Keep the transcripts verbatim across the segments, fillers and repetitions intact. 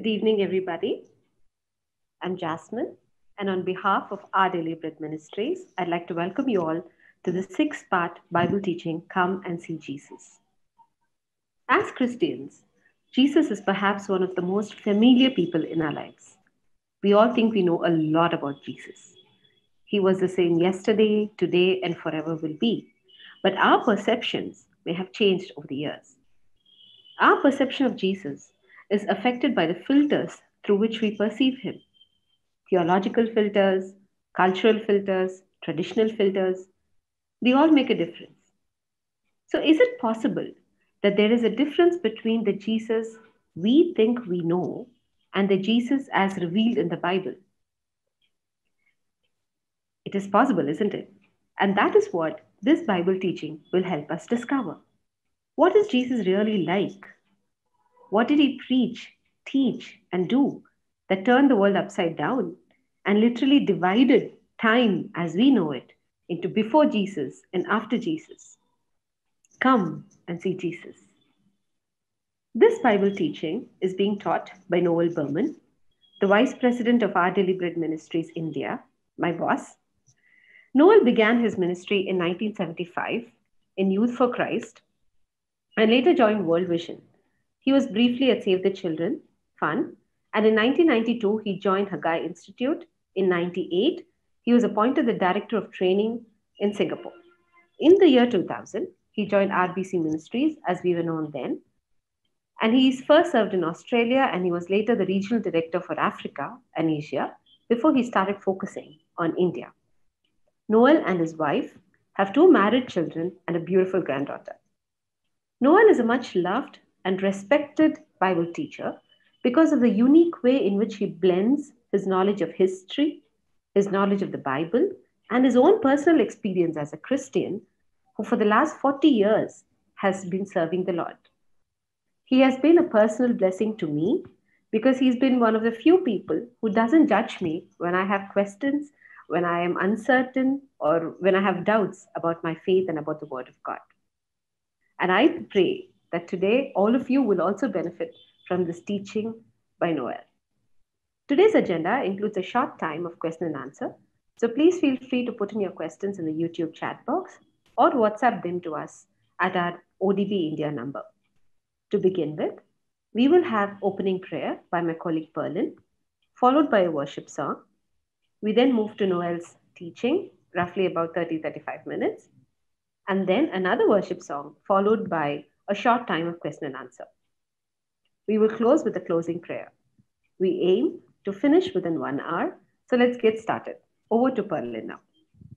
Good evening, everybody. I'm Jasmine, and on behalf of Our Daily Bread Ministries, I'd like to welcome you all to the six part Bible teaching Come and See Jesus. As Christians, Jesus is perhaps one of the most familiar people in our lives. We all think we know a lot about Jesus. He was the same yesterday, today, and forever will be. But our perceptions may have changed over the years. Our perception of Jesus is affected by the filters through which we perceive him: theological filters, cultural filters, traditional filters. They all make a difference. So, is it possible that there is a difference between the Jesus we think we know and the Jesus as revealed in the Bible? It is possible, isn't it? And that is what this Bible teaching will help us discover. What is Jesus really like? What did he preach, teach, and do that turned the world upside down and literally divided time as we know it into before Jesus and after Jesus? Come and see Jesus. This Bible teaching is being taught by Noel Berman, the Vice President of Our Daily Bread Ministries India, my boss. Noel began his ministry in nineteen seventy-five in Youth for Christ and later joined World Vision. He was briefly at Save the Children Fund, and in nineteen ninety-two he joined Haggai Institute. In ninety-eight, he was appointed the Director of Training in Singapore. In the year two thousand, he joined R B C Ministries, as we were known then, and he first served in Australia, and he was later the Regional Director for Africa and Asia before he started focusing on India. Noel and his wife have two married children and a beautiful granddaughter. Noel is a much loved and respected Bible teacher because of the unique way in which he blends his knowledge of history, his knowledge of the Bible, and his own personal experience as a Christian who for the last forty years has been serving the Lord. He has been a personal blessing to me because he's been one of the few people who doesn't judge me when I have questions, when I am uncertain, or when I have doubts about my faith and about the Word of God. And I pray that today all of you will also benefit from this teaching by Noel. Today's agenda includes a short time of question and answer, so please feel free to put in your questions in the YouTube chat box or WhatsApp them to us at our O D B India number. To begin with, we will have opening prayer by my colleague Perlin, followed by a worship song. We then move to Noel's teaching, roughly about thirty to thirty-five minutes, and then another worship song, followed by a short time of question and answer. We will close with a closing prayer. We aim to finish within one hour, so let's get started. Over to Perlin now.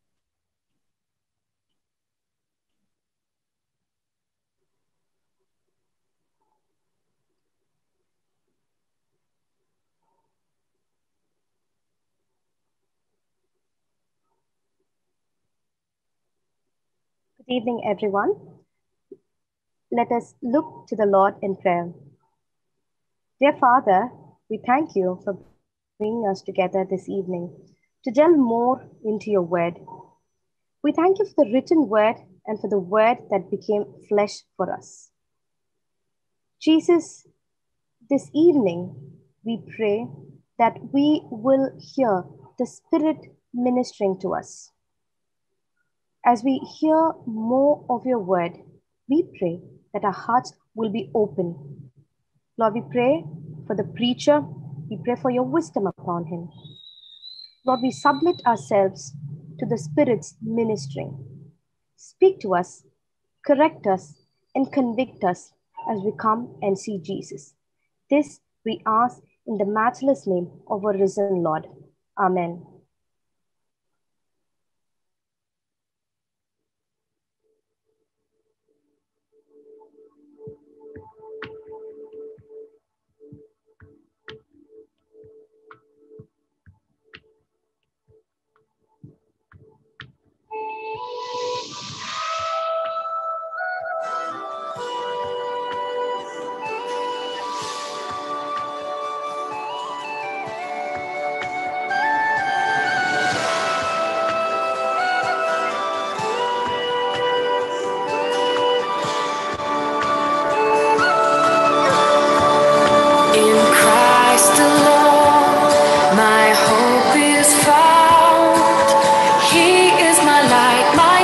Good evening, everyone. Let us look to the Lord in prayer. Dear Father, we thank you for bringing us together this evening to delve more into your word. We thank you for the written word and for the word that became flesh for us. Jesus, this evening, we pray that we will hear the Spirit ministering to us. As we hear more of your word, we pray that our hearts will be open. Lord, we pray for the preacher. We pray for your wisdom upon him. Lord, we submit ourselves to the Spirit's ministering. Speak to us, correct us, and convict us as we come and see Jesus. This we ask in the matchless name of our risen Lord. Amen.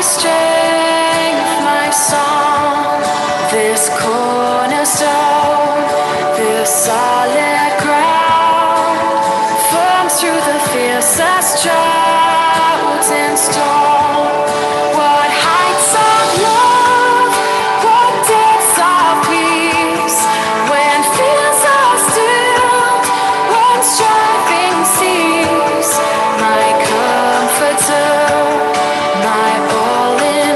strength, my song, this cornerstone, this solid ground, firm through the fiercest drought and storm. What heights of love, what depths of peace, when fears are stilled, when striving cease, my comforter, my all in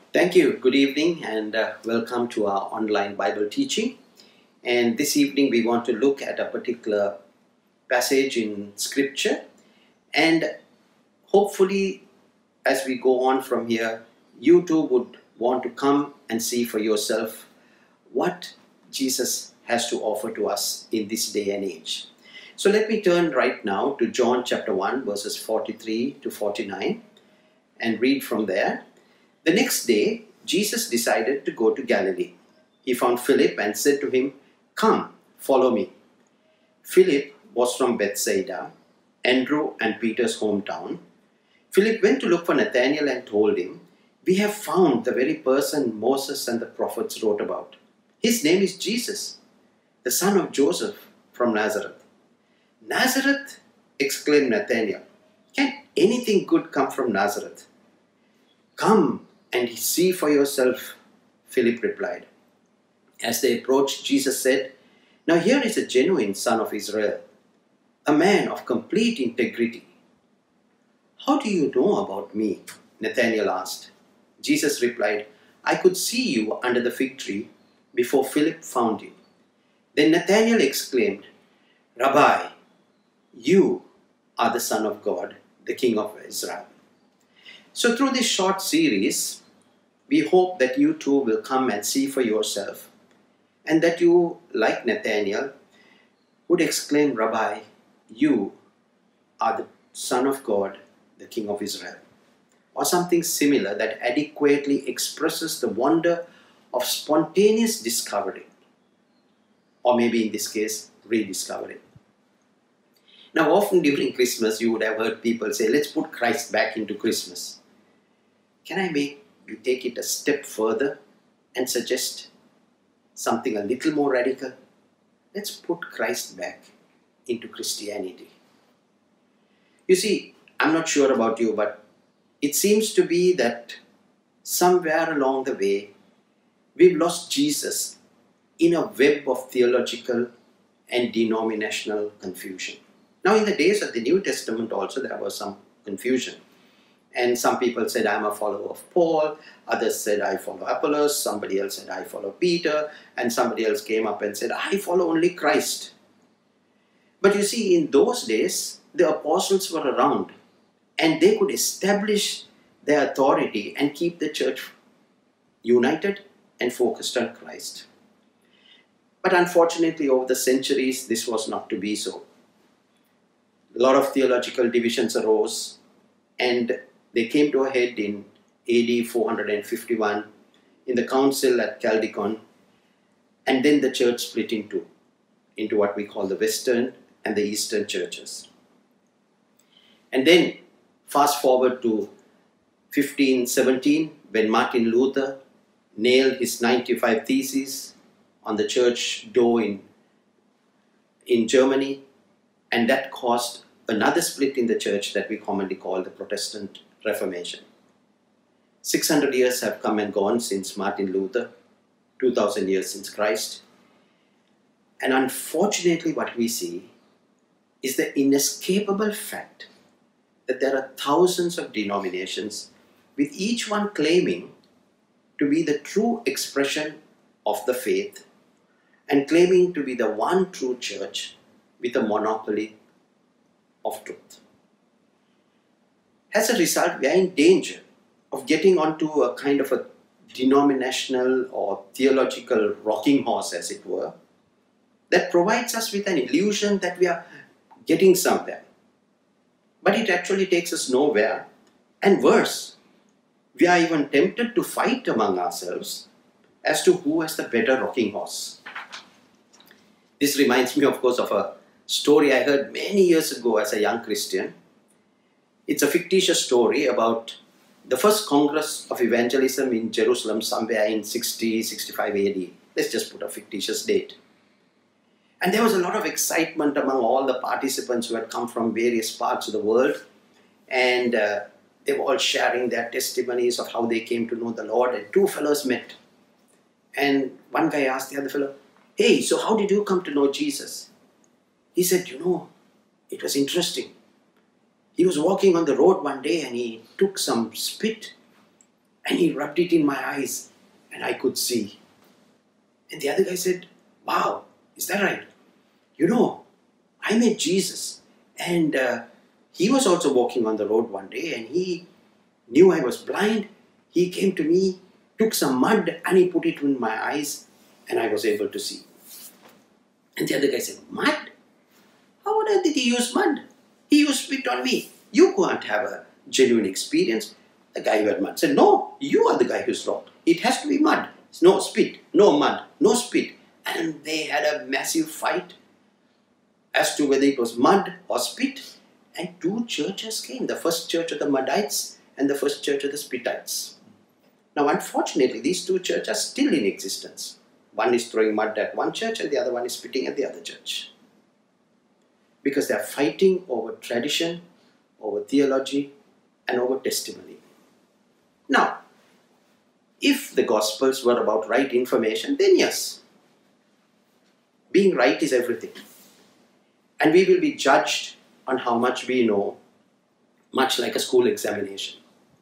Thank you. Good evening and uh, welcome to our online Bible teaching. And this evening we want to look at a particular passage in Scripture, and hopefully as we go on from here, you too would want to come and see for yourself what Jesus has to offer to us in this day and age. So let me turn right now to John chapter one verses forty-three to forty-nine and read from there. The next day, Jesus decided to go to Galilee. He found Philip and said to him, "Come, follow me." Philip was from Bethsaida, Andrew and Peter's hometown. Philip went to look for Nathanael and told him, "We have found the very person Moses and the prophets wrote about. His name is Jesus, the son of Joseph from Nazareth." "Nazareth?" exclaimed Nathanael. "Can anything good come from Nazareth?" "Come and see for yourself," Philip replied. As they approached, Jesus said, "Now here is a genuine son of Israel, a man of complete integrity." "How do you know about me?" Nathanael asked. Jesus replied, "I could see you under the fig tree before Philip found you." Then Nathanael exclaimed, "Rabbi, you are the Son of God, the King of Israel." So through this short series, we hope that you too will come and see for yourself, and that you, like Nathanael, would exclaim, "Rabbi, you are the Son of God, the King of Israel," or something similar that adequately expresses the wonder of spontaneous discovery, or maybe in this case, rediscovery. Now, often during Christmas, you would have heard people say, "Let's put Christ back into Christmas." Can I make you take it a step further and suggest something a little more radical? Let's put Christ back into Christianity. You see, I'm not sure about you, but it seems to be that somewhere along the way, we've lost Jesus in a web of theological and denominational confusion. Now, in the days of the New Testament also, there was some confusion. And some people said, "I'm a follower of Paul." Others said, "I follow Apollos." Somebody else said, "I follow Peter." And somebody else came up and said, "I follow only Christ." But you see, in those days, the apostles were around and they could establish their authority and keep the church united and focused on Christ. But unfortunately, over the centuries, this was not to be so. A lot of theological divisions arose, and they came to a head in A D four fifty-one in the council at Chalcedon, and then the church split in two, into what we call the Western and the Eastern churches. And then fast forward to fifteen seventeen, when Martin Luther nailed his ninety-five Theses on the church door in, in Germany, and that caused another split in the church that we commonly call the Protestant Reformation. six hundred years have come and gone since Martin Luther, two thousand years since Christ. And unfortunately, what we see is the inescapable fact that there are thousands of denominations, with each one claiming to be the true expression of the faith and claiming to be the one true church with a monopoly of truth. As a result, we are in danger of getting onto a kind of a denominational or theological rocking horse, as it were, that provides us with an illusion that we are getting somewhere. But it actually takes us nowhere, and worse, we are even tempted to fight among ourselves as to who has the better rocking horse. This reminds me, of course, of a story I heard many years ago as a young Christian. It's a fictitious story about the first Congress of Evangelism in Jerusalem somewhere in sixty, sixty-five A D. Let's just put a fictitious date. And there was a lot of excitement among all the participants who had come from various parts of the world. And uh, they were all sharing their testimonies of how they came to know the Lord. And two fellows met. And one guy asked the other fellow, "Hey, so how did you come to know Jesus?" He said, "You know, it was interesting. He was walking on the road one day and he took some spit And he rubbed it in my eyes and I could see. And the other guy said, wow, is that right? You know, I met Jesus and uh, he was also walking on the road one day and he knew I was blind. He came to me, took some mud and he put it in my eyes and I was able to see. And the other guy said, mud? How on earth did he use mud? He used spit on me. You can't have a genuine experience. The guy who had mud said, no, you are the guy who's wrong. It has to be mud. No spit, no mud, no spit. And they had a massive fight as to whether it was mud or spit. And two churches came. The first church of the Muddites and the first church of the Spittites. Now, unfortunately, these two churches are still in existence. One is throwing mud at one church and the other one is spitting at the other church. Because they are fighting over tradition, over theology, and over testimony. Now, if the Gospels were about right information, then yes, being right is everything. And we will be judged on how much we know, much like a school examination.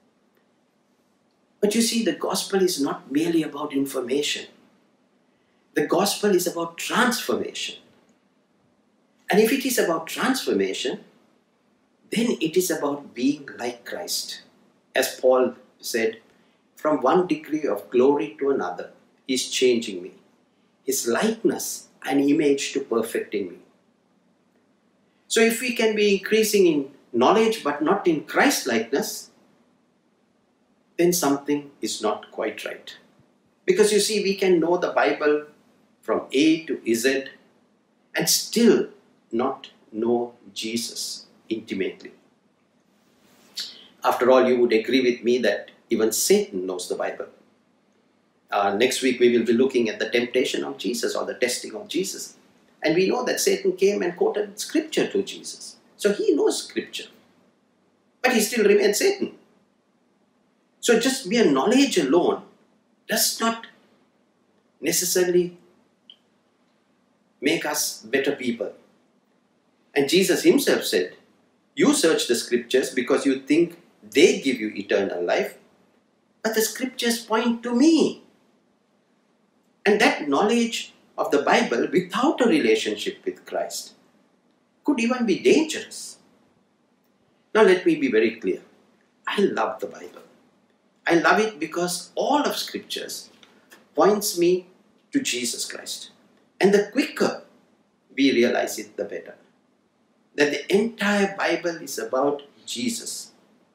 But you see, the Gospel is not merely about information. The Gospel is about transformation. And if it is about transformation, then it is about being like Christ. As Paul said, from one degree of glory to another, he is changing me. His likeness and image to perfect in me. So if we can be increasing in knowledge but not in Christ likeness, then something is not quite right. Because you see, we can know the Bible from A to Z and still not know Jesus intimately. After all, you would agree with me that even Satan knows the Bible. Uh, next week we will be looking at the temptation of Jesus or the testing of Jesus. And we know that Satan came and quoted scripture to Jesus. So he knows scripture. But he still remains Satan. So just mere knowledge alone does not necessarily make us better people. And Jesus himself said, you search the scriptures because you think they give you eternal life, but the scriptures point to me. And that knowledge of the Bible without a relationship with Christ could even be dangerous. Now let me be very clear. I love the Bible. I love it because all of scriptures points me to Jesus Christ. And the quicker we realize it, the better. That the entire Bible is about Jesus.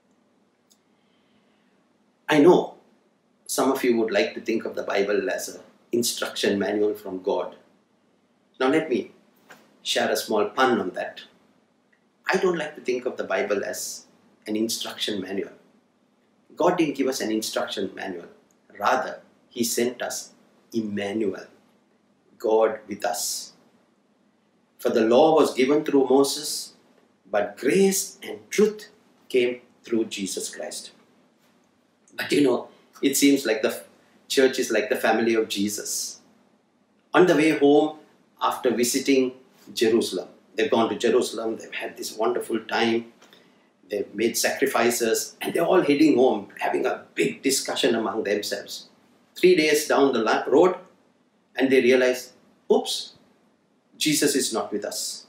I know some of you would like to think of the Bible as an instruction manual from God. Now let me share a small pun on that. I don't like to think of the Bible as an instruction manual. God didn't give us an instruction manual. Rather, He sent us Emmanuel, God with us. For the law was given through Moses, but grace and truth came through Jesus Christ. But you know, it seems like the church is like the family of Jesus. On the way home, after visiting Jerusalem, they've gone to Jerusalem, they've had this wonderful time, they've made sacrifices, and they're all heading home, having a big discussion among themselves. Three days down the road, and they realize, oops, Jesus is not with us.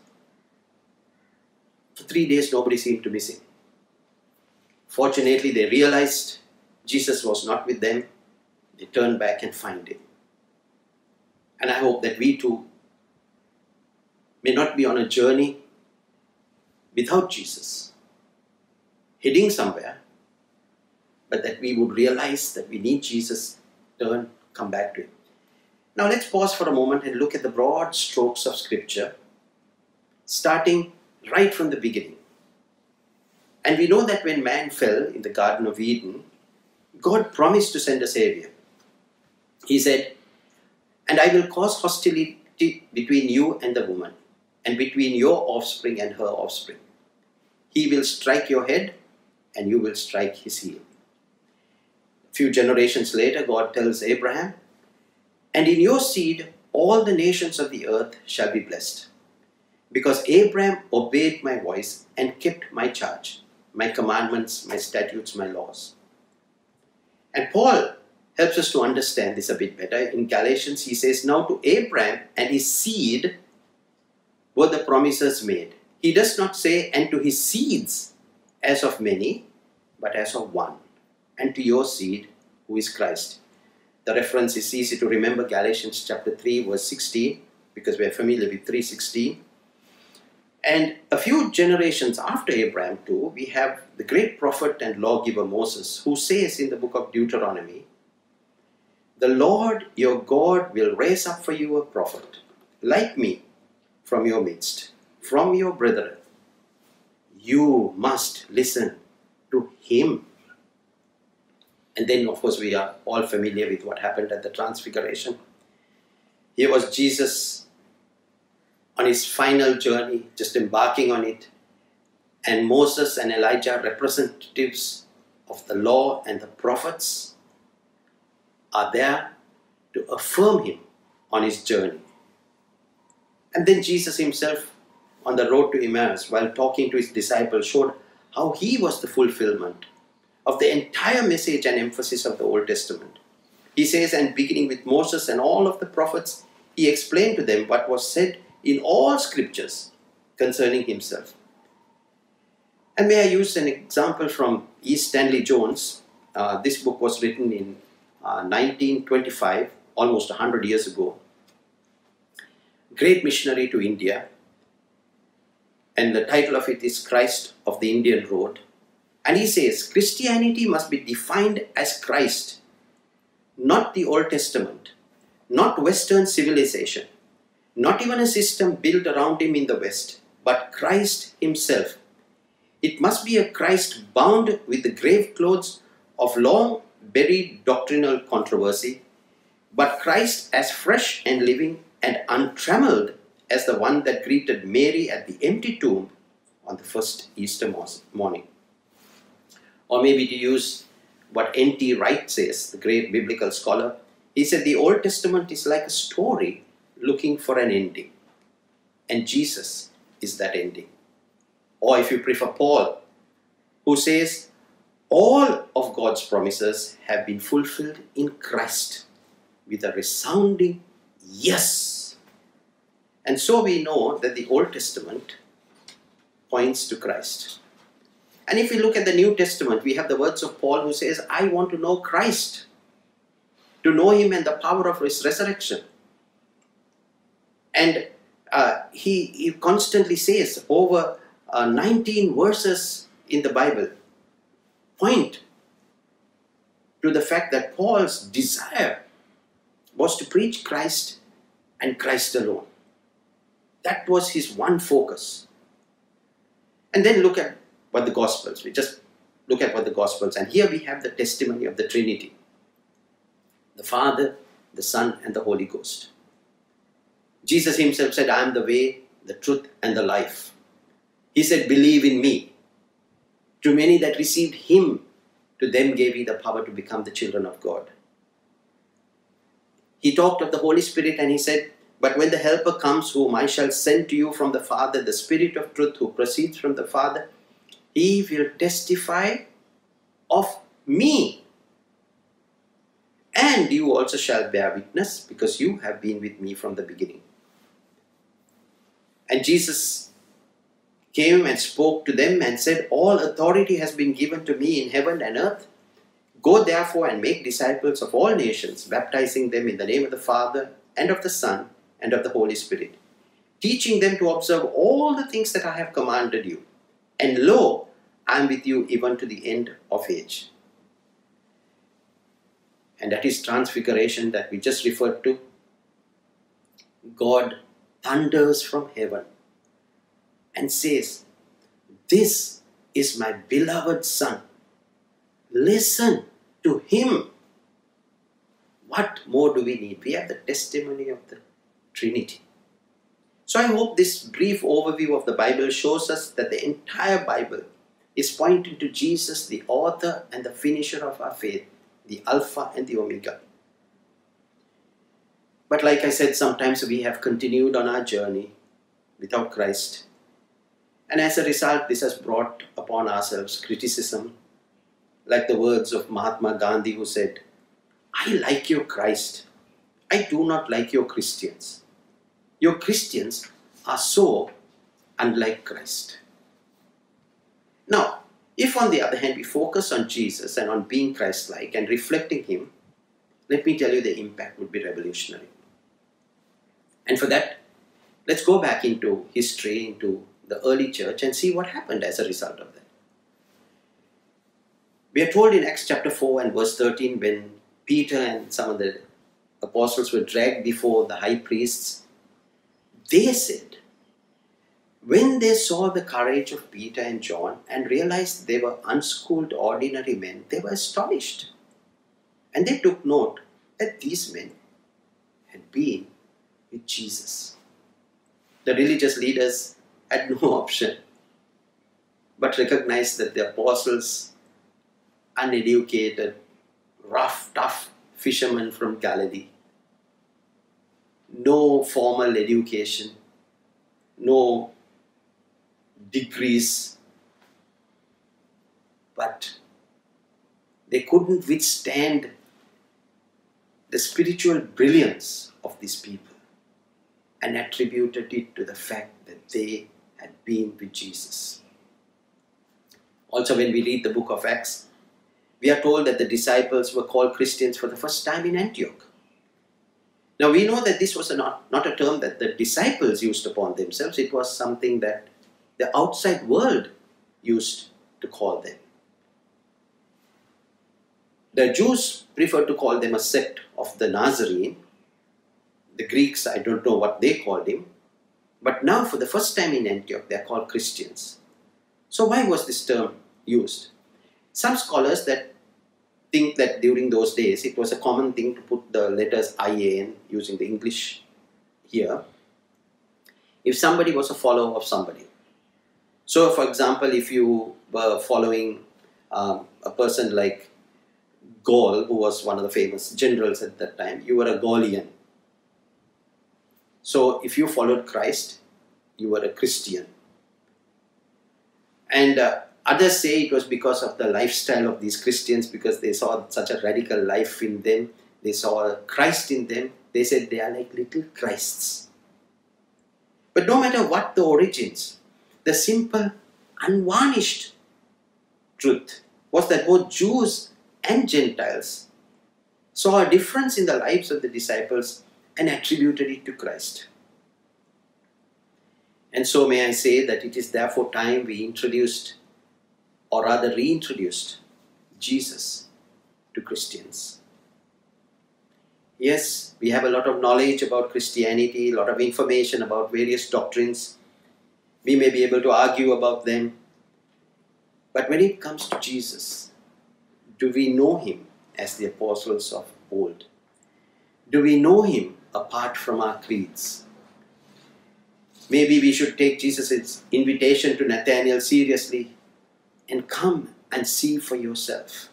For three days, nobody seemed to miss him. Fortunately, they realized Jesus was not with them. They turned back and find him. And I hope that we too may not be on a journey without Jesus, heading somewhere, but that we would realize that we need Jesus, turn, come back to him. Now let's pause for a moment and look at the broad strokes of Scripture, starting right from the beginning. And we know that when man fell in the Garden of Eden, God promised to send a Savior. He said, and I will cause hostility between you and the woman, and between your offspring and her offspring. He will strike your head, and you will strike his heel. A few generations later, God tells Abraham, and in your seed all the nations of the earth shall be blessed, because Abraham obeyed my voice and kept my charge, my commandments, my statutes, my laws. And Paul helps us to understand this a bit better. In Galatians, he says, now to Abraham and his seed were the promises made. He does not say, and to his seeds as of many, but as of one, and to your seed, who is Christ. The reference is easy to remember, Galatians chapter three, verse sixteen, because we are familiar with three sixteen. And a few generations after Abraham too, we have the great prophet and lawgiver Moses, who says in the book of Deuteronomy, the Lord your God will raise up for you a prophet, like me, from your midst, from your brethren. You must listen to him. And then, of course, we are all familiar with what happened at the Transfiguration. Here was Jesus on his final journey, just embarking on it. And Moses and Elijah, representatives of the law and the prophets, are there to affirm him on his journey. And then Jesus himself, on the road to Emmaus, while talking to his disciples, showed how he was the fulfillment of the entire message and emphasis of the Old Testament. He says, and beginning with Moses and all of the prophets, he explained to them what was said in all scriptures concerning himself. And may I use an example from E. Stanley Jones. Uh, this book was written in uh, nineteen twenty-five, almost one hundred years ago. Great missionary to India. And the title of it is Christ of the Indian Road. And he says, Christianity must be defined as Christ, not the Old Testament, not Western civilization, not even a system built around him in the West, but Christ himself. It must be a Christ bound with the grave clothes of long buried doctrinal controversy, but Christ as fresh and living and untrammeled as the one that greeted Mary at the empty tomb on the first Easter morning. Or maybe to use what N T Wright says, the great biblical scholar, he said the Old Testament is like a story looking for an ending. And Jesus is that ending. Or if you prefer Paul, who says, all of God's promises have been fulfilled in Christ with a resounding yes. And so we know that the Old Testament points to Christ. And if we look at the New Testament, we have the words of Paul who says, I want to know Christ, to know him and the power of his resurrection. And uh, he, he constantly says over uh, nineteen verses in the Bible point to the fact that Paul's desire was to preach Christ and Christ alone. That was his one focus. And then look at what the Gospels, we just look at what the Gospels, and here we have the testimony of the Trinity. The Father, the Son, and the Holy Ghost. Jesus himself said, I am the way, the truth, and the life. He said, believe in me. To many that received him, to them gave he the power to become the children of God. He talked of the Holy Spirit and he said, but when the Helper comes, whom I shall send to you from the Father, the Spirit of truth who proceeds from the Father, he will testify of me. And you also shall bear witness, because you have been with me from the beginning. And Jesus came and spoke to them and said, all authority has been given to me in heaven and earth. Go therefore and make disciples of all nations, baptizing them in the name of the Father and of the Son and of the Holy Spirit, teaching them to observe all the things that I have commanded you. And lo, I am with you even to the end of age. And that is transfiguration that we just referred to. God thunders from heaven and says, this is my beloved Son. Listen to him. What more do we need? We have the testimony of the Trinity. So I hope this brief overview of the Bible shows us that the entire Bible is pointing to Jesus, the author and the finisher of our faith, the Alpha and the Omega. But like I said, sometimes we have continued on our journey without Christ. And as a result, this has brought upon ourselves criticism, like the words of Mahatma Gandhi, who said, "I like your Christ. I do not like your Christians. Your Christians are so unlike Christ." Now, if on the other hand we focus on Jesus and on being Christ-like and reflecting Him, let me tell you the impact would be revolutionary. And for that, let's go back into history, into the early church, and see what happened as a result of that. We are told in Acts chapter four and verse thirteen, when Peter and some of the apostles were dragged before the high priests, they said, when they saw the courage of Peter and John and realized they were unschooled ordinary men, they were astonished. And they took note that these men had been with Jesus. The religious leaders had no option but recognized that the apostles, uneducated, rough, tough fishermen from Galilee, no formal education, no degrees, but they couldn't withstand the spiritual brilliance of these people and attributed it to the fact that they had been with Jesus. Also, when we read the book of Acts, we are told that the disciples were called Christians for the first time in Antioch. Now, we know that this was a not, not a term that the disciples used upon themselves. It was something that the outside world used to call them. The Jews preferred to call them a sect of the Nazarene. The Greeks, I don't know what they called him. But now, for the first time in Antioch, they are called Christians. So why was this term used? Some scholars that think that during those days it was a common thing to put the letters I A N using the English here if somebody was a follower of somebody. So, for example, if you were following um, a person like Gaul, who was one of the famous generals at that time, you were a Gaulian. So, if you followed Christ, you were a Christian. And uh, others say it was because of the lifestyle of these Christians, because they saw such a radical life in them. They saw Christ in them. They said they are like little Christs. But no matter what the origins, the simple, unvarnished truth was that both Jews and Gentiles saw a difference in the lives of the disciples and attributed it to Christ. And so may I say that it is therefore time we introduced, or rather reintroduced, Jesus to Christians. Yes, we have a lot of knowledge about Christianity, a lot of information about various doctrines. We may be able to argue about them. But when it comes to Jesus, do we know Him as the apostles of old? Do we know Him apart from our creeds? Maybe we should take Jesus' invitation to Nathanael seriously and come and see for yourself.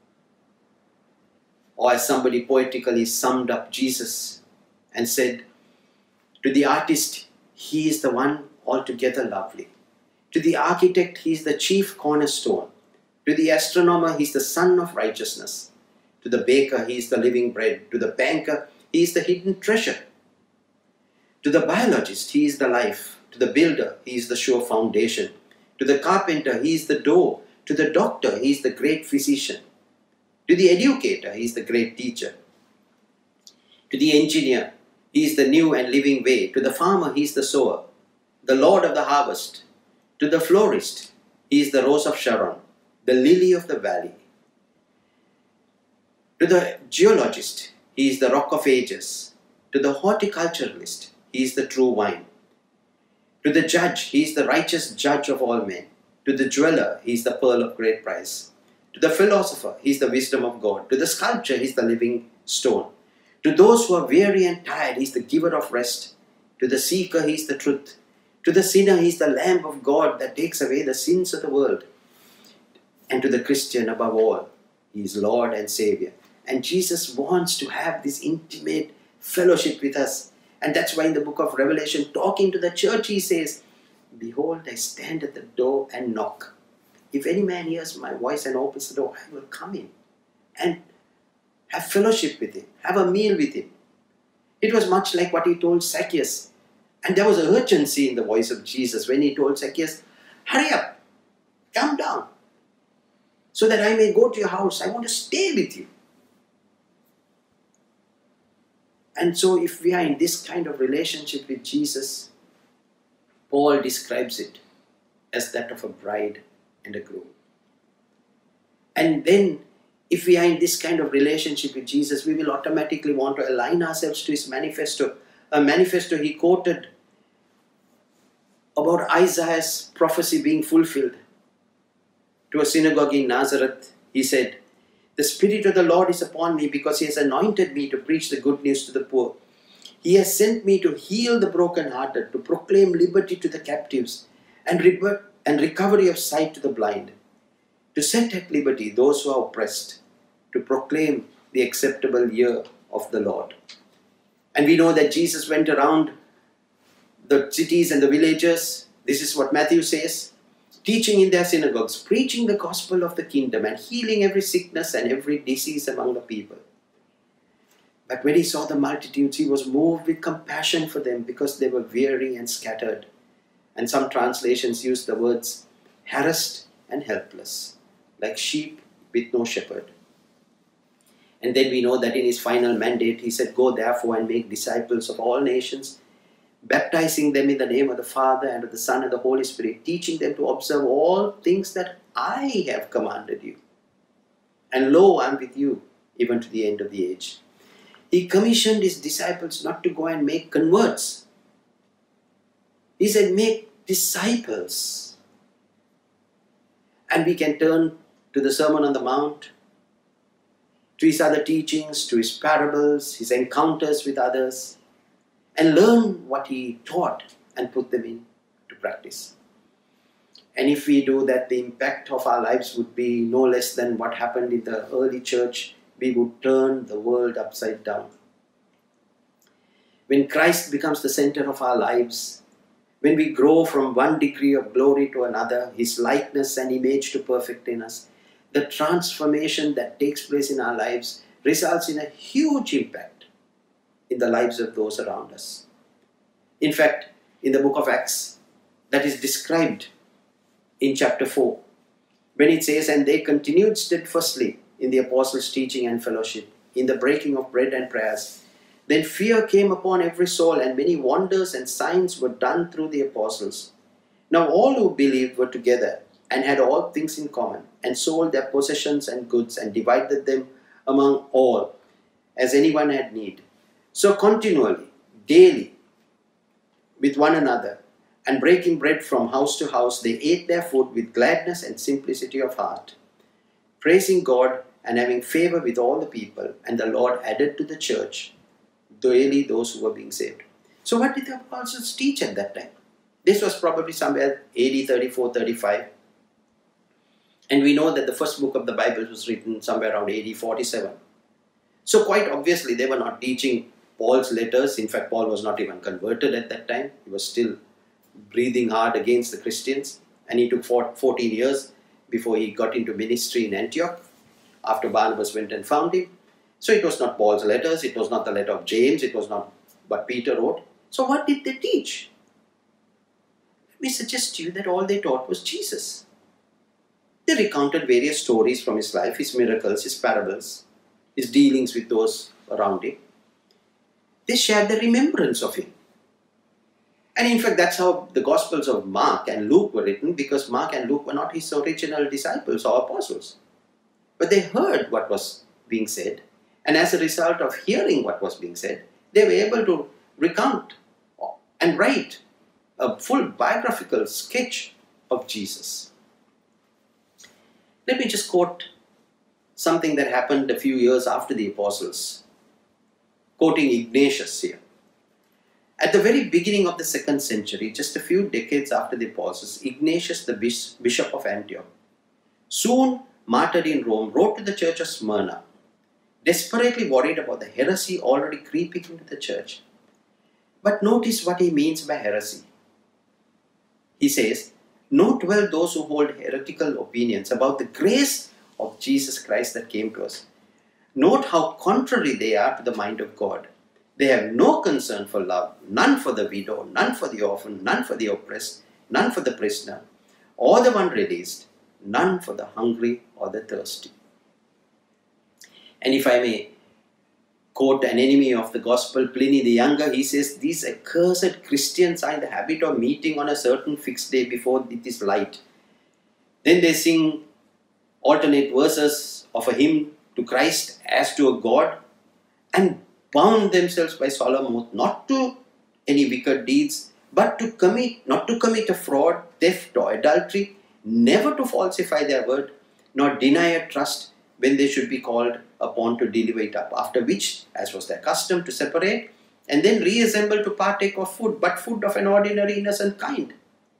Or as somebody poetically summed up Jesus and said, to the artist, he is the one altogether lovely. To the architect, he is the chief cornerstone. To the astronomer, he is the sun of righteousness. To the baker, he is the living bread. To the banker, he is the hidden treasure. To the biologist, he is the life. To the builder, he is the sure foundation. To the carpenter, he is the door. To the doctor, he is the great physician. To the educator, he is the great teacher. To the engineer, he is the new and living way. To the farmer, he is the sower, the Lord of the harvest. To the florist, he is the rose of Sharon, the lily of the valley. To the geologist, he is the rock of ages. To the horticulturalist, he is the true wine. To the judge, he is the righteous judge of all men. To the jeweler, he is the pearl of great price. To the philosopher, he is the wisdom of God. To the sculptor, he is the living stone. To those who are weary and tired, he is the giver of rest. To the seeker, he is the truth. To the sinner, he is the Lamb of God that takes away the sins of the world. And to the Christian, above all, he is Lord and Savior. And Jesus wants to have this intimate fellowship with us. And that's why in the book of Revelation, talking to the church, he says, behold, I stand at the door and knock. if any man hears my voice and opens the door, I will come in and have fellowship with him, have a meal with him. It was much like what he told Zacchaeus. And there was an urgency in the voice of Jesus when he told Zacchaeus, hurry up, come down, so that I may go to your house. I want to stay with you. And so if we are in this kind of relationship with Jesus, Paul describes it as that of a bride and a groom. And then if we are in this kind of relationship with Jesus, we will automatically want to align ourselves to his manifesto. A manifesto he quoted about Isaiah's prophecy being fulfilled. To a synagogue in Nazareth, he said, the Spirit of the Lord is upon me because he has anointed me to preach the good news to the poor. He has sent me to heal the brokenhearted, to proclaim liberty to the captives and, re- and recovery of sight to the blind, to set at liberty those who are oppressed, to proclaim the acceptable year of the Lord. And we know that Jesus went around the cities and the villages. This is what Matthew says, teaching in their synagogues, preaching the gospel of the kingdom and healing every sickness and every disease among the people. But when he saw the multitudes, he was moved with compassion for them because they were weary and scattered. And some translations use the words harassed and helpless, like sheep with no shepherd. And then we know that in his final mandate, he said, go therefore and make disciples of all nations, baptizing them in the name of the Father and of the Son and the Holy Spirit, teaching them to observe all things that I have commanded you. And lo, I am with you even to the end of the age. He commissioned his disciples not to go and make converts. He said, make disciples. And we can turn to the Sermon on the Mount, to his other teachings, to his parables, his encounters with others, and learn what he taught and put them into practice. And if we do that, the impact of our lives would be no less than what happened in the early church. We would turn the world upside down. When Christ becomes the center of our lives, when we grow from one degree of glory to another, his likeness and image to perfect in us, the transformation that takes place in our lives results in a huge impact in the lives of those around us. In fact, in the book of Acts, that is described in chapter four, when it says, and they continued steadfastly in the apostles' teaching and fellowship, in the breaking of bread and prayers. Then fear came upon every soul, and many wonders and signs were done through the apostles. Now all who believed were together and had all things in common, and sold their possessions and goods, and divided them among all, as anyone had need. So continually, daily, with one another, and breaking bread from house to house, they ate their food with gladness and simplicity of heart, praising God and having favor with all the people. And the Lord added to the church daily those who were being saved. So what did the apostles teach at that time? This was probably somewhere A D thirty-four thirty-five. And we know that the first book of the Bible was written somewhere around A D forty-seven. So quite obviously they were not teaching Paul's letters. In fact, Paul was not even converted at that time. He was still breathing hard against the Christians. And he took fourteen years before he got into ministry in Antioch, after Barnabas went and found him. So it was not Paul's letters, it was not the letter of James, it was not what Peter wrote. So what did they teach? Let me suggest to you that all they taught was Jesus. They recounted various stories from his life, his miracles, his parables, his dealings with those around him. They shared the remembrance of him. And in fact, that's how the Gospels of Mark and Luke were written, because Mark and Luke were not his original disciples or apostles. But they heard what was being said, and as a result of hearing what was being said, they were able to recount and write a full biographical sketch of Jesus. Let me just quote something that happened a few years after the apostles, quoting Ignatius here. At the very beginning of the second century, just a few decades after the apostles, Ignatius, the bishop of Antioch, soon martyred in Rome, wrote to the church of Smyrna, desperately worried about the heresy already creeping into the church. But notice what he means by heresy. He says, Note well those who hold heretical opinions about the grace of Jesus Christ that came to us. Note how contrary they are to the mind of God. They have no concern for love, none for the widow, none for the orphan, none for the oppressed, none for the prisoner, or the one released, none for the hungry or the thirsty. And if I may quote an enemy of the gospel, Pliny the Younger, he says, these accursed Christians are in the habit of meeting on a certain fixed day before it is light. Then they sing alternate verses of a hymn to Christ as to a God, and bound themselves by solemn oath not to any wicked deeds, but to commit, not to commit a fraud, theft or adultery, never to falsify their word, nor deny a trust when they should be called upon to deliver it up. After which, as was their custom, to separate and then reassemble to partake of food, but food of an ordinary innocent kind.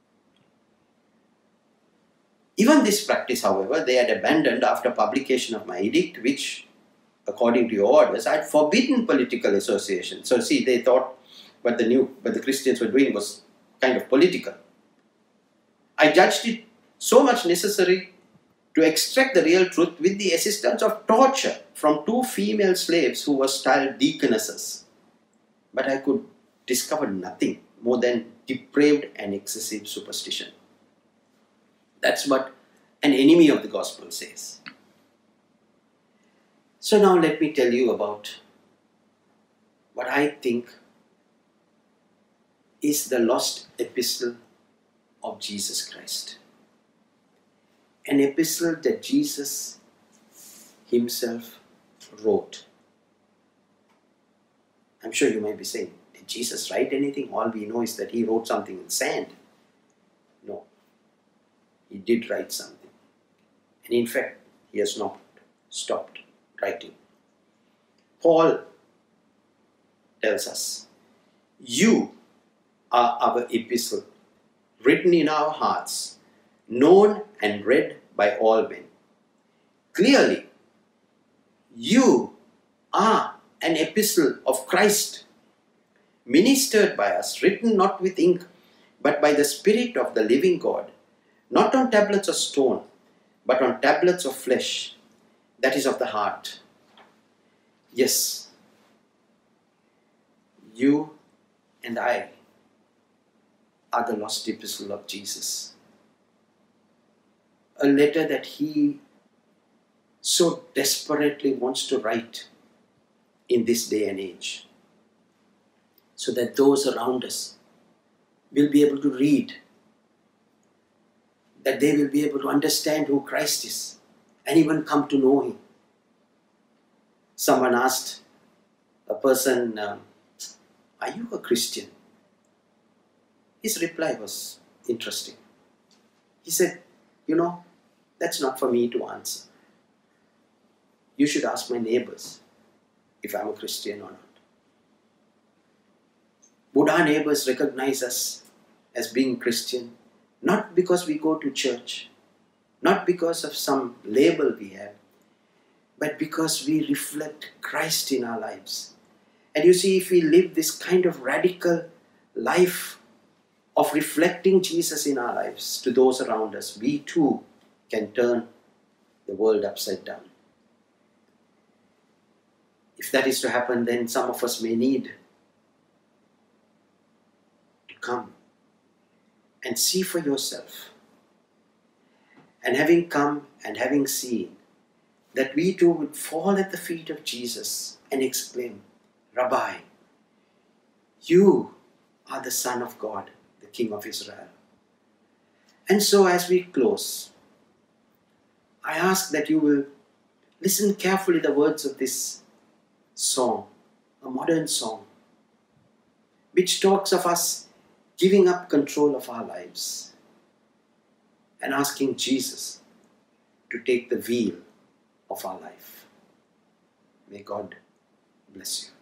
Even this practice, however, they had abandoned after publication of my edict, which, according to your orders, I had forbidden political association. So see, they thought what the new, what the Christians were doing was kind of political. I judged it so much necessary to extract the real truth with the assistance of torture from two female slaves who were styled deaconesses. But I could discover nothing more than depraved and excessive superstition. That's what an enemy of the gospel says. So now let me tell you about what I think is the lost epistle of Jesus Christ. An epistle that Jesus himself wrote. I'm sure you might be saying, did Jesus write anything? All we know is that he wrote something in sand. No, he did write something. And in fact, he has not stopped writing. Paul tells us, you are our epistle, written in our hearts, known and read by all men. Clearly, you are an epistle of Christ, ministered by us, written not with ink, but by the Spirit of the living God, not on tablets of stone, but on tablets of flesh, that is of the heart. Yes, you and I are the lost epistle of Jesus. A letter that he so desperately wants to write in this day and age, so that those around us will be able to read, that they will be able to understand who Christ is and even come to know him. Someone asked a person, um, are you a Christian? His reply was interesting. He said, you know, that's not for me to answer. You should ask my neighbors if I'm a Christian or not. Would our neighbors recognize us as being Christian? Not because we go to church, not because of some label we have, but because we reflect Christ in our lives. And you see, if we live this kind of radical life of reflecting Jesus in our lives to those around us, we too can turn the world upside down. If that is to happen, then some of us may need to come and see for yourself. And having come and having seen, that we too would fall at the feet of Jesus and exclaim, Rabbi, you are the Son of God, the King of Israel. And so as we close, I ask that you will listen carefully to the words of this song, a modern song, which talks of us giving up control of our lives and asking Jesus to take the wheel of our life. May God bless you.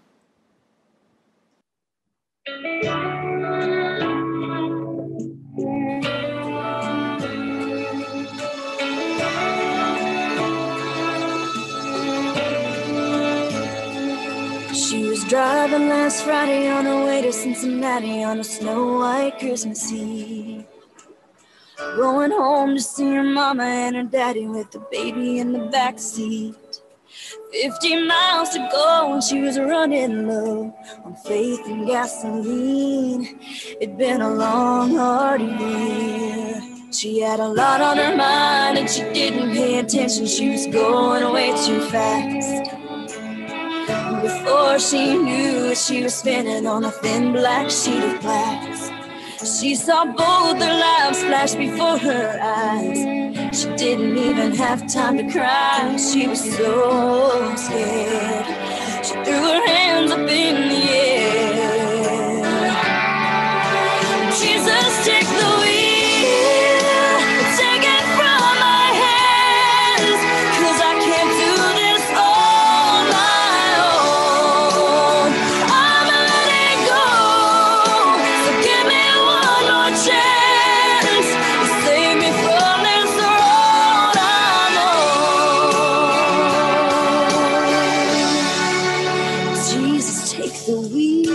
She was driving last Friday on her way to Cincinnati on a snow-white Christmas Eve. Going home to see her mama and her daddy with the baby in the backseat. Fifty miles to go and she was running low on faith and gasoline. It'd been a long, hard year. She had a lot on her mind and she didn't pay attention. She was going way too fast. Before she knew it, she was spinning on a thin black sheet of glass. She saw both their lives flash before her eyes. She didn't even have time to cry. She was so scared. She threw her hands up in the air. Jesus, take the wheel, take it from my hands, 'cause I can't do this on my own. I'm letting go, so give me one more chance to save me from this road I'm on. Jesus, take the wheel.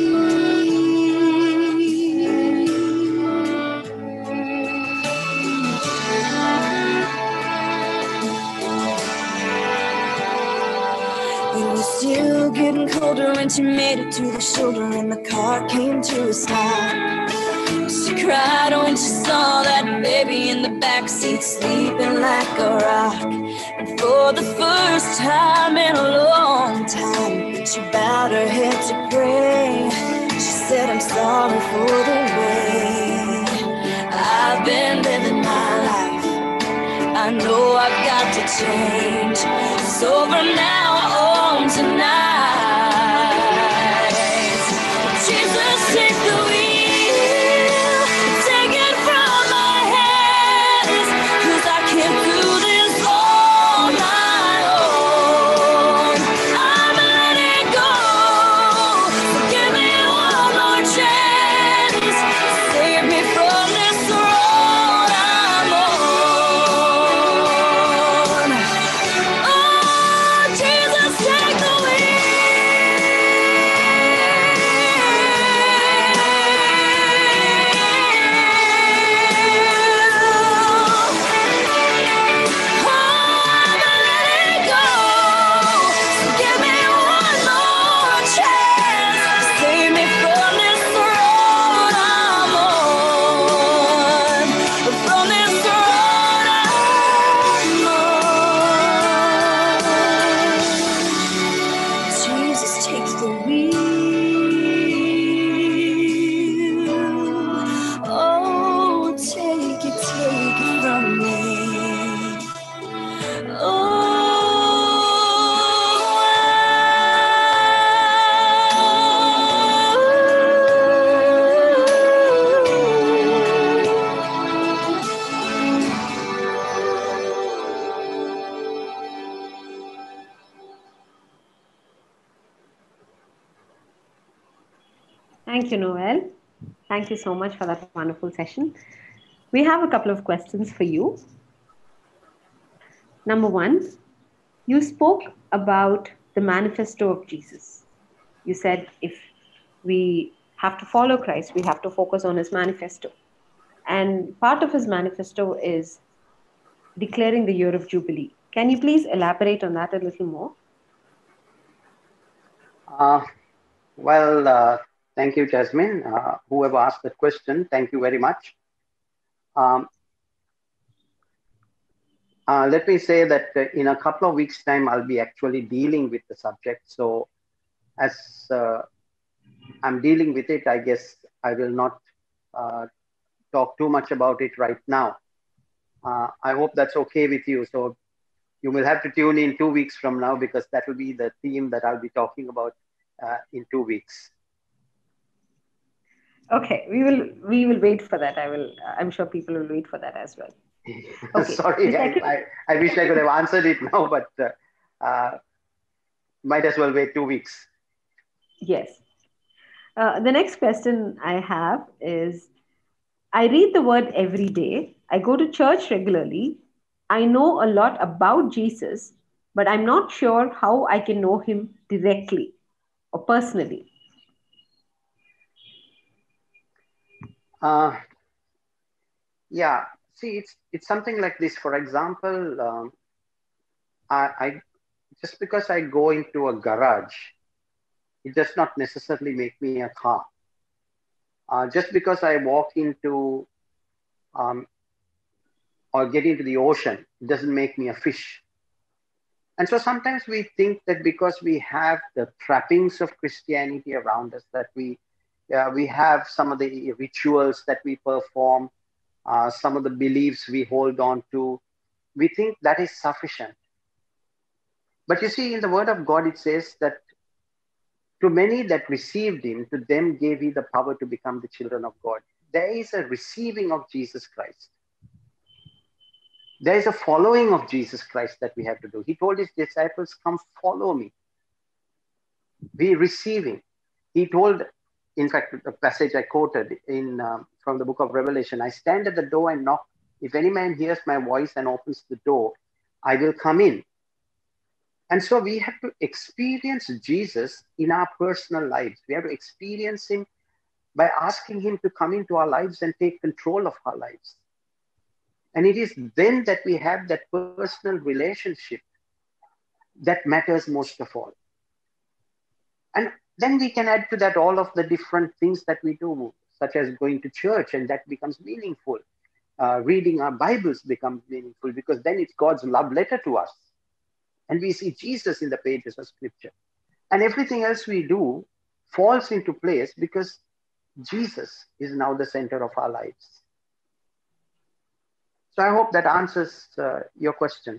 It was still getting colder when she made it to the shoulder and the car came to a stop. She cried when she saw that baby in the backseat sleeping like a rock. And for the first time in a long time, she bowed her head to pray. She said, I'm sorry for the way I've been living my life. I know I've got to change. So from now on tonight, Jesus, take the wheel, take it from my hands, 'cause I can't do this on my own. I'm letting go, so give me one more chance, save me from this road I'm on. Oh, Jesus, take the Jesus, take the wheel. Oh, take it, take it from me. Thank you, Noel. Thank you so much for that wonderful session. We have a couple of questions for you. Number one, you spoke about the manifesto of Jesus. You said if we have to follow Christ, we have to focus on his manifesto. And part of his manifesto is declaring the year of Jubilee. Can you please elaborate on that a little more? Uh, well, uh, thank you, Jasmine. Uh, whoever asked that question, thank you very much. Um, uh, let me say that uh, in a couple of weeks' time, I'll be actually dealing with the subject. So as uh, I'm dealing with it, I guess I will not uh, talk too much about it right now. Uh, I hope that's okay with you. So you will have to tune in two weeks from now, because that will be the theme that I'll be talking about uh, in two weeks. Okay, we will we will wait for that. I will. I'm sure people will wait for that as well. Okay. Sorry, I, I, I wish I could have answered it now, but uh, uh, might as well wait two weeks. Yes. Uh, the next question I have is, I read the word every day. I go to church regularly. I know a lot about Jesus, but I'm not sure how I can know him directly or personally. Uh, Yeah, see, it's it's something like this. For example, um, I, I just because I go into a garage, it does not necessarily make me a car. Uh, just because I walk into um, or get into the ocean, it doesn't make me a fish. And so sometimes we think that because we have the trappings of Christianity around us, that we uh, we have some of the rituals that we perform, uh, some of the beliefs we hold on to, we think that is sufficient. But you see, in the Word of God, it says that to many that received him, to them gave he the power to become the children of God. There is a receiving of Jesus Christ. There is a following of Jesus Christ that we have to do. He told his disciples, come follow me. We receiving. He told, in fact, the passage I quoted in uh, from the book of Revelation, I stand at the door and knock. If any man hears my voice and opens the door, I will come in. And so we have to experience Jesus in our personal lives. We have to experience him by asking him to come into our lives and take control of our lives. And it is then that we have that personal relationship that matters most of all. And then we can add to that all of the different things that we do, such as going to church, and that becomes meaningful. Uh, reading our Bibles becomes meaningful because then it's God's love letter to us. And we see Jesus in the pages of Scripture. And everything else we do falls into place because Jesus is now the center of our lives. So I hope that answers uh, your question.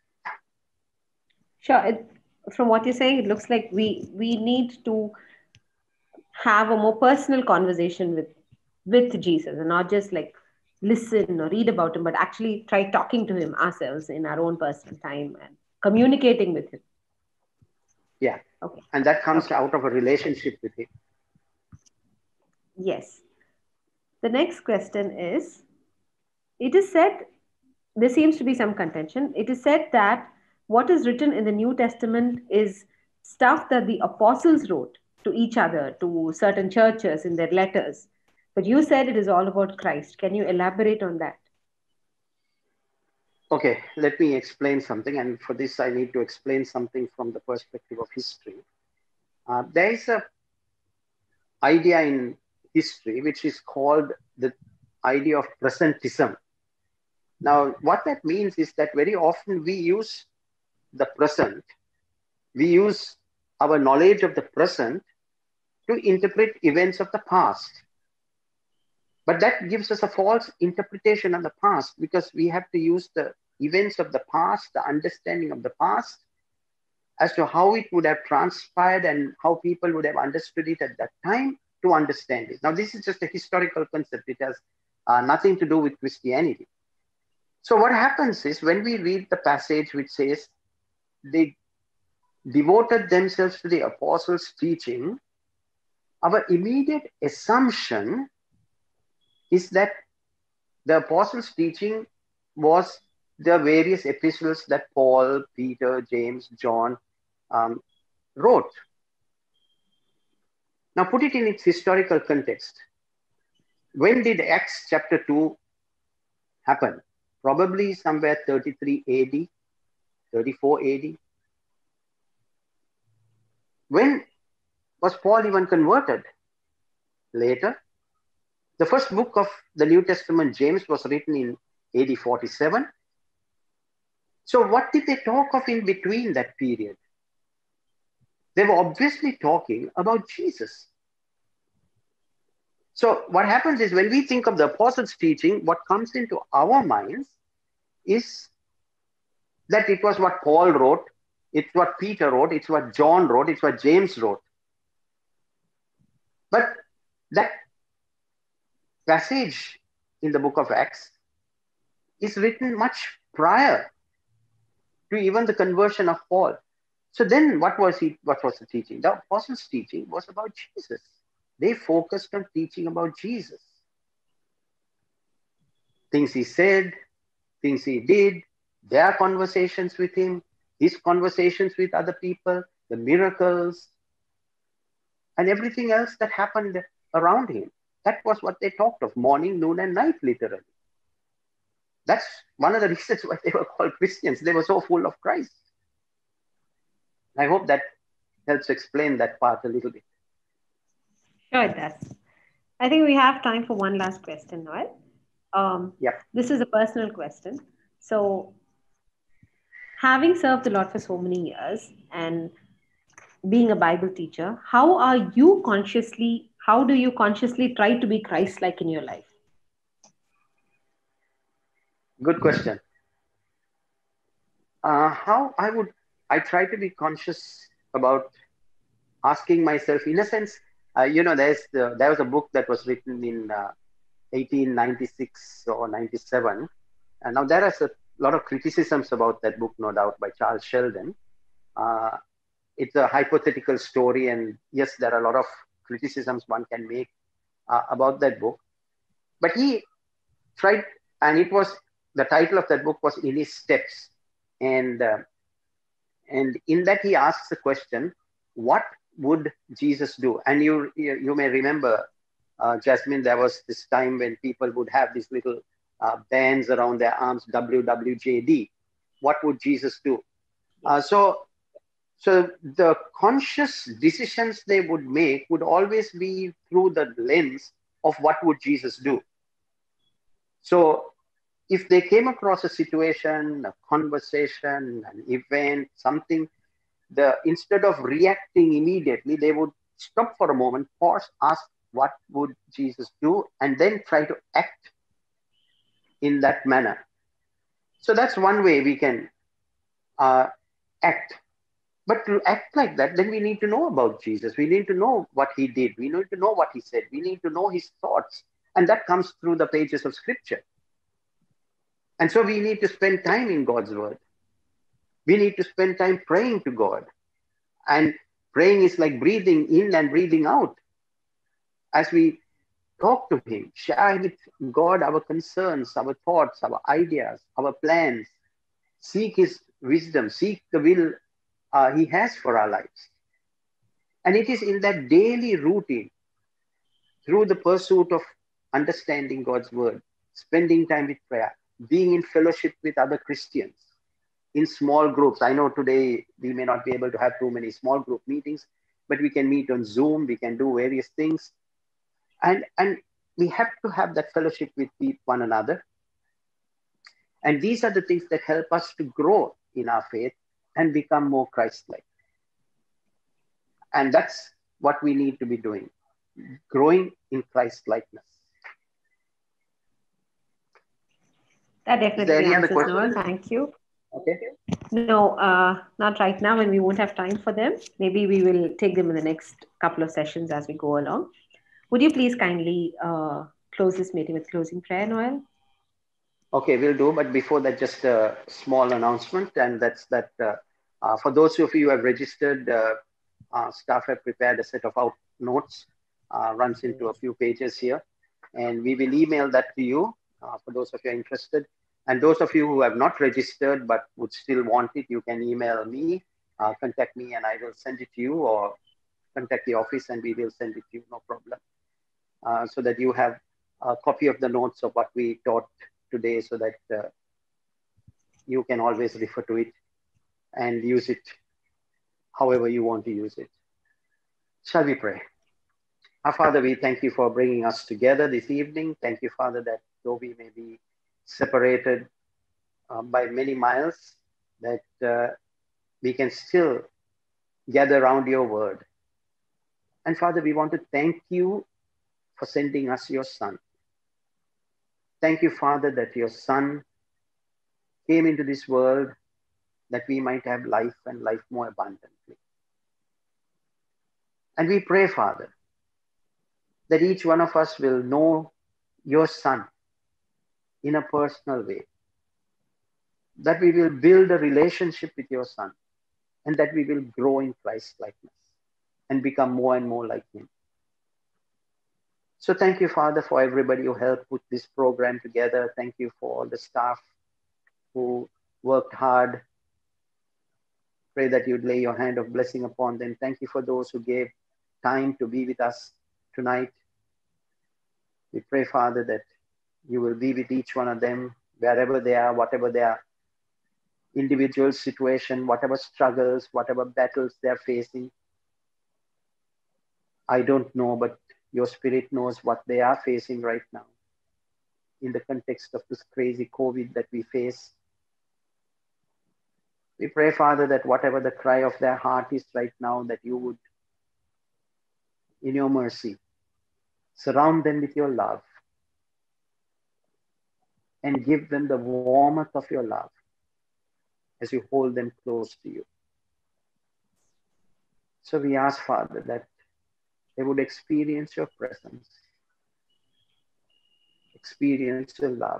Sure. It, from what you're saying, it looks like we we need to have a more personal conversation with with Jesus, and not just like listen or read about him, but actually try talking to him ourselves in our own personal time and communicating with him. Yeah. Okay. And that comes Okay. out of a relationship with him. Yes. The next question is, it is said, there seems to be some contention. It is said that what is written in the New Testament is stuff that the apostles wrote to each other, to certain churches in their letters. But you said it is all about Christ. Can you elaborate on that? Okay, let me explain something. And for this, I need to explain something from the perspective of history. Uh, there is a idea in history which is called the idea of presentism. Now, what that means is that very often we use the present, we use our knowledge of the present to interpret events of the past. But that gives us a false interpretation of the past because we have to use the events of the past, the understanding of the past, as to how it would have transpired and how people would have understood it at that time to understand it. Now, this is just a historical concept. It has uh, nothing to do with Christianity. So what happens is when we read the passage which says they devoted themselves to the apostles' teaching, our immediate assumption is that the apostles' teaching was the various epistles that Paul, Peter, James, John um, wrote. Now put it in its historical context. When did Acts chapter two happen? Probably somewhere thirty-three A D, thirty-four A D. When was Paul even converted? Later. The first book of the New Testament, James, was written in A D forty-seven. So what did they talk of in between that period? They were obviously talking about Jesus. So what happens is when we think of the apostles' teaching, what comes into our minds is that it was what Paul wrote, it's what Peter wrote, it's what John wrote, it's what James wrote. But that passage in the book of Acts is written much prior to even the conversion of Paul. So then what was he, what was the teaching? The apostles' teaching was about Jesus. They focused on teaching about Jesus. Things he said, things he did, their conversations with him, his conversations with other people, the miracles, and everything else that happened around him. That was what they talked of, morning, noon, and night, literally. That's one of the reasons why they were called Christians. They were so full of Christ. I hope that helps explain that part a little bit. Sure, it does. I think we have time for one last question, Noel. Um, Yeah. This is a personal question. So, having served the Lord for so many years and being a Bible teacher, how are you consciously, how do you consciously try to be Christ like in your life? Good question. Uh, how I would, I try to be conscious about asking myself, in a sense, uh, you know, there's the, there was a book that was written in uh, eighteen ninety-six or ninety-seven. And now there is a lot of criticisms about that book, no doubt, by Charles Sheldon. Uh, it's a hypothetical story, and yes, there are a lot of criticisms one can make uh, about that book. But he tried, and it was, the title of that book was In His Steps. And, uh, and in that he asks the question, what would Jesus do? And you, you, you may remember, uh, Jasmine, there was this time when people would have these little uh, bands around their arms, W W J D. What would Jesus do? Uh, so, so the conscious decisions they would make would always be through the lens of what would Jesus do. So if they came across a situation, a conversation, an event, something, the instead of reacting immediately, they would stop for a moment, pause, ask, what would Jesus do? And then try to act in that manner. So that's one way we can uh, act. But to act like that, then we need to know about Jesus. We need to know what he did. We need to know what he said. We need to know his thoughts. And that comes through the pages of scripture. And so we need to spend time in God's word. We need to spend time praying to God. And praying is like breathing in and breathing out. As we talk to him, share with God our concerns, our thoughts, our ideas, our plans. Seek his wisdom, seek the will uh, he has for our lives. And it is in that daily routine, through the pursuit of understanding God's word, spending time with prayer, being in fellowship with other Christians, in small groups. I know today we may not be able to have too many small group meetings, but we can meet on Zoom, we can do various things. And, and we have to have that fellowship with one another. And these are the things that help us to grow in our faith and become more Christ-like. And that's what we need to be doing, growing in Christ-likeness. That definitely answers, Noel. Thank you. Okay. No, uh, not right now, and we won't have time for them. Maybe we will take them in the next couple of sessions as we go along. Would you please kindly uh, close this meeting with closing prayer, Noel? Okay, we'll do. But before that, just a small announcement, and that's that uh, uh, for those of you who have registered, uh, uh, staff have prepared a set of out notes, uh, runs into a few pages here, and we will email that to you uh, for those of you interested. And those of you who have not registered but would still want it, you can email me, uh, contact me, and I will send it to you, or contact the office and we will send it to you, no problem. Uh, so that you have a copy of the notes of what we taught today, so that uh, you can always refer to it and use it however you want to use it. Shall we pray? Our Father, we thank you for bringing us together this evening. Thank you, Father, that though we may be separated uh, by many miles, that uh, we can still gather around your word. And Father, we want to thank you for sending us your Son. Thank you, Father, that your Son came into this world that we might have life and life more abundantly. And we pray, Father, that each one of us will know your Son in a personal way, that we will build a relationship with your Son, and that we will grow in Christ-likeness and become more and more like him. So thank you, Father, for everybody who helped put this program together. Thank you for all the staff who worked hard. Pray that you'd lay your hand of blessing upon them. Thank you for those who gave time to be with us tonight. We pray, Father, that you will be with each one of them, wherever they are, whatever their individual situation, whatever struggles, whatever battles they're facing. I don't know, but your Spirit knows what they are facing right now in the context of this crazy COVID that we face. We pray, Father, that whatever the cry of their heart is right now, that you would, in your mercy, surround them with your love and give them the warmth of your love as you hold them close to you. So we ask, Father, that they would experience your presence, experience your love,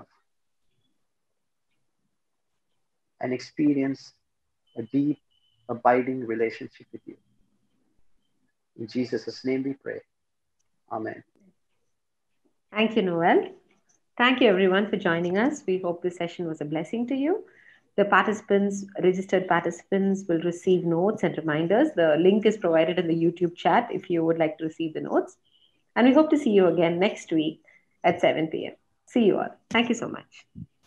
and experience a deep, abiding relationship with you. In Jesus' name we pray. Amen. Thank you, Noel. Thank you, everyone, for joining us. We hope this session was a blessing to you. The participants, registered participants, will receive notes and reminders. The link is provided in the YouTube chat if you would like to receive the notes. And we hope to see you again next week at seven p.m. See you all. Thank you so much.